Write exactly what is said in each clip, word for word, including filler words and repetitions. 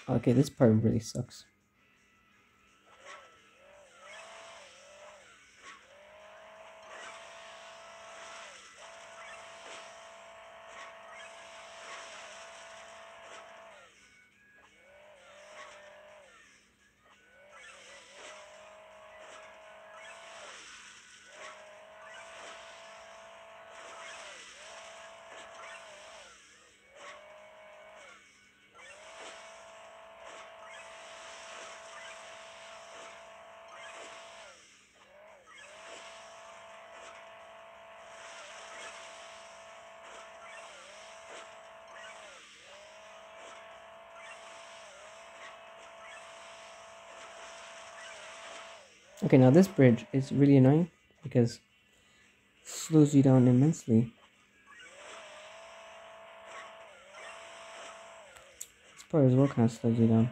Okay, this part really sucks. Okay, now this bridge is really annoying because it slows you down immensely. This part as well kind of slows you down.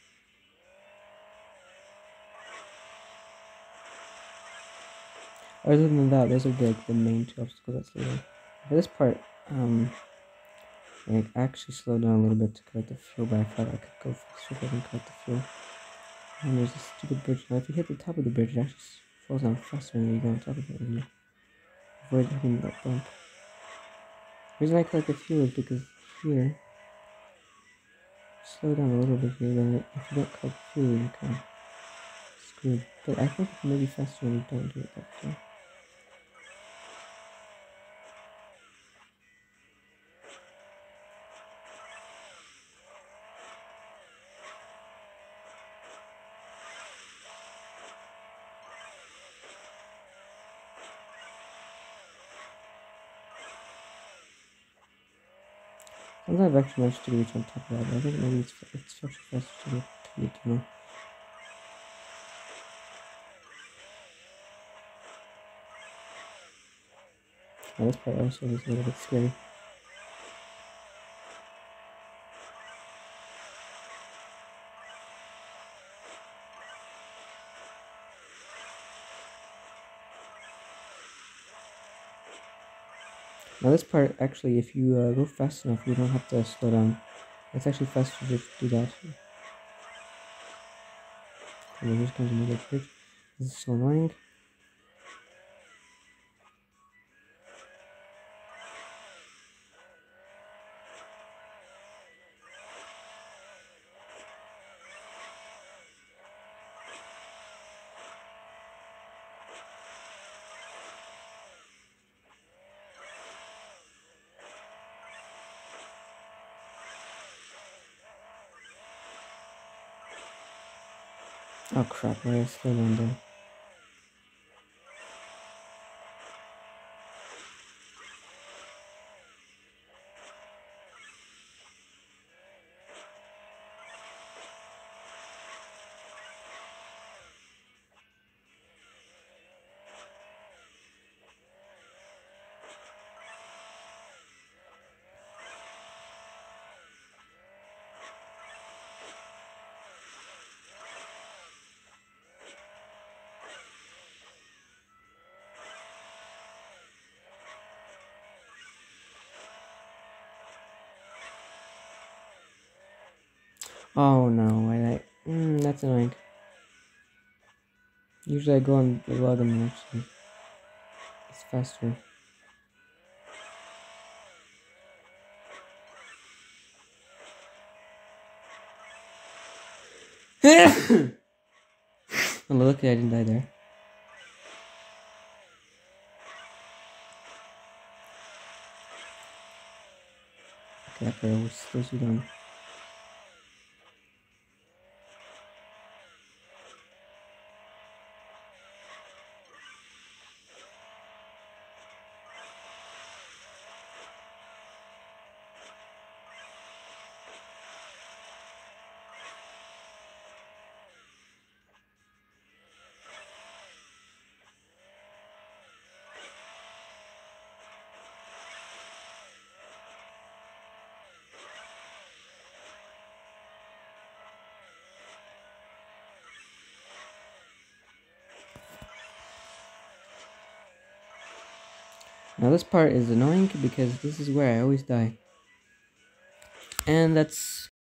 Other than that, those are the, like, the main two obstacles that slow down. For this part, um, like, I actually slowed down a little bit to collect the fuel, but I thought I could go faster if I can collect the fuel. And there's this stupid bridge. Now, if you hit the top of the bridge, it actually falls down faster when you go on top of it and you avoid hitting that bump. The reason I collect the fuel is because here, slow down a little bit here, then if you don't collect the fuel, you kind of screwed. But I think it's maybe faster when you don't do it that way. Sometimes I've actually managed to reach on top of that, but I think maybe it's, it's actually faster to get to the tunnel. Now this part also is a little bit scary. Now this part, actually, if you uh, go fast enough, you don't have to slow down. It's actually faster to just do that. And then here's comes another bridge. This is so annoying. Oh crap, why did I slow down there? Oh no, I like. Mm, that's annoying. Usually I go on the wagon actually. It's faster. Oh, luckily I didn't die there. Okay, that part always slows you down. Now this part is annoying because this is where I always die. And that's